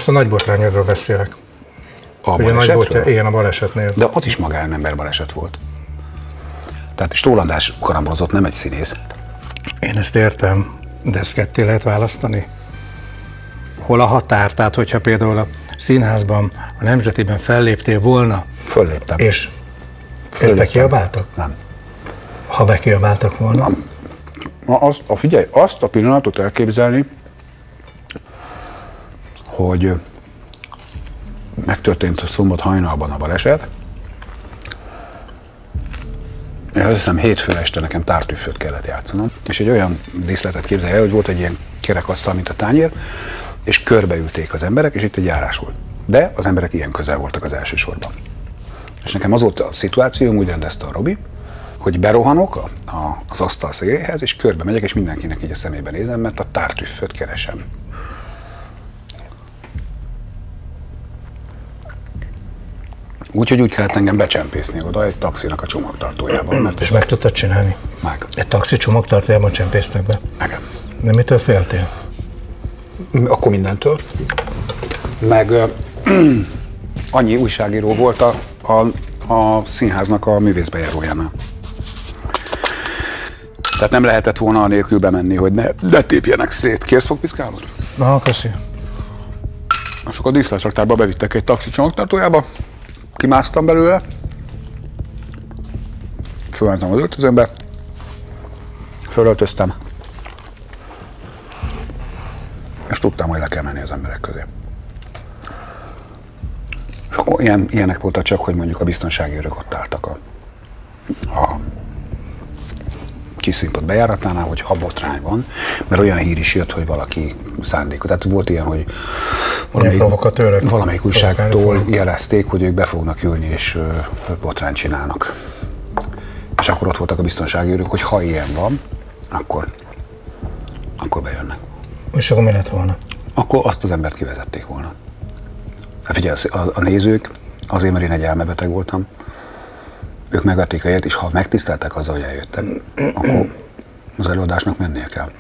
Most a nagy botrányodról beszélek. A Ugye balesetről? Igen, a balesetnél. De az is magánember baleset volt. Tehát Stoll András karambolozott, nem egy színész. Én ezt értem, de ezt ketté lehet választani? Hol a határ? Tehát, hogyha például a színházban, a Nemzetiben felléptél volna, Fölléptem. és bekiabáltak? Nem. Ha bekiabáltak volna? Figyelj, azt a pillanatot elképzelni, hogy megtörtént szombat hajnalban a baleset, és azt hiszem hétfő este nekem tártűfőt kellett játszanom, és egy olyan díszletet képzelj el, hogy volt egy ilyen kerekasztal, mint a tányér, és körbeülték az emberek, és itt egy járás volt. De az emberek ilyen közel voltak az első sorban. És nekem az volt a szituációm, úgy rendezte a Robi, hogy berohanok az asztal széléhez, és körbe megyek, és mindenkinek így a szemébe nézem, mert a tártűfőt keresem. Úgyhogy úgy kellett engem becsempészni oda egy taxinak a csomagtartójában. És meg tudtad csinálni? Meg. Egy taxi csomagtartójában csempésztek be? Meg. De mitől féltél? Akkor mindentől. Meg annyi újságíró volt a színháznak a művészbejárójánál. Tehát nem lehetett volna anélkül bemenni, hogy ne tépjenek szét. Kérsz fogpiszkálót? Na, köszi. És akkor a díszletraktárba bevittek egy taxi csomagtartójába, kimásztam belőle, fölmentem az öltözőmbe, fölöltöztem, és tudtam, hogy le kell menni az emberek közé. És akkor ilyenek voltak csak, hogy mondjuk a biztonsági őrök ott álltak a kis színpad bejáratánál, hogy ha botrány van, mert olyan hír is jött, hogy valaki szándékot. Tehát volt ilyen, hogy valamelyik újságtól jelezték, hogy ők be fognak ülni és botrányt csinálnak. És akkor ott voltak a biztonsági őrök, hogy ha ilyen van, akkor bejönnek. És akkor mi lett volna? Akkor azt az embert kivezették volna. Hát figyelj, a nézők, azért, mert én egy elmebeteg voltam, ők megvették a helyet, és ha megtiszteltek azzal, hogy eljöttek, akkor az előadásnak mennie kell.